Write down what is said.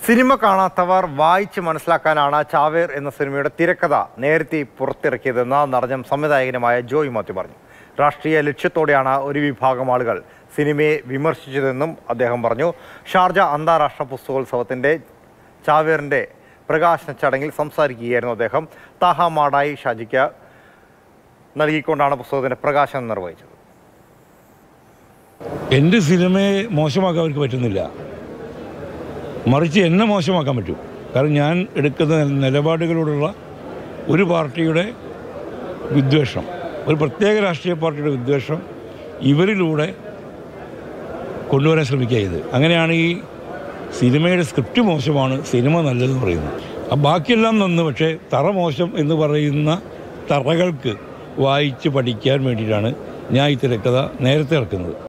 Cinema കാണാത്തവർ വായിച്ച് മനസ്സിലാക്കാനാണ് ചാവേർ എന്ന സിനിമയുടെ തിരക്കഥ നേരത്തെ പുറത്തിറക്കിയതെന്ന് നടനും സംവിധായകനുമായ ജോയ് മാത്യു പറഞ്ഞു. രാഷ്ട്രീയ ലക്ഷ്യത്തോടെയാണ് ഒരു വിഭാഗം ആളുകൾ സിനിമയെ വിമർശിച്ചതെന്നും അദ്ദേഹം പറഞ്ഞു. ഷാർജ അന്താരാഷ്ട്ര പുസ്തകോത്സവത്തിൻ്റെ ചാവേറിൻ്റെ പ്രകാശന ചടങ്ങിൽ സംസാരിക്കുകയായിരുന്നു അദ്ദേഹം. താഹ മാടായി ഷാജിക്ക് നൽകിക്കൊണ്ടാണ് പുസ്തകത്തിൻ്റെ പ്രകാശനം നിർവഹിച്ചത്. എൻ്റെ സിനിമയെ മോശമാക്കാൻ അവർക്ക് പറ്റുന്നില്ല, മറിച്ച് എന്നെ മോശമാക്കാൻ പറ്റും. കാരണം ഞാൻ എടുക്കുന്ന നിലപാടുകളോടുള്ള ഒരു പാർട്ടിയുടെ വിദ്വേഷം, ഒരു പ്രത്യേക രാഷ്ട്രീയ പാർട്ടിയുടെ വിദ്വേഷം ഇവരിലൂടെ കൊണ്ടുവരാൻ ശ്രമിക്കുക ചെയ്ത്. അങ്ങനെയാണ് ഈ സിനിമയുടെ സ്ക്രിപ്റ്റ് മോശമാണ്, സിനിമ നല്ലതെന്ന് പറയുന്നത്. ബാക്കിയെല്ലാം നന്ന്, പക്ഷേ തറ മോശം എന്ന് പറയുന്ന തറകൾക്ക് വായിച്ച് പഠിക്കാൻ വേണ്ടിയിട്ടാണ് ഞാൻ ഈ തിരക്കഥ നേരത്തെ ഇറക്കുന്നത്.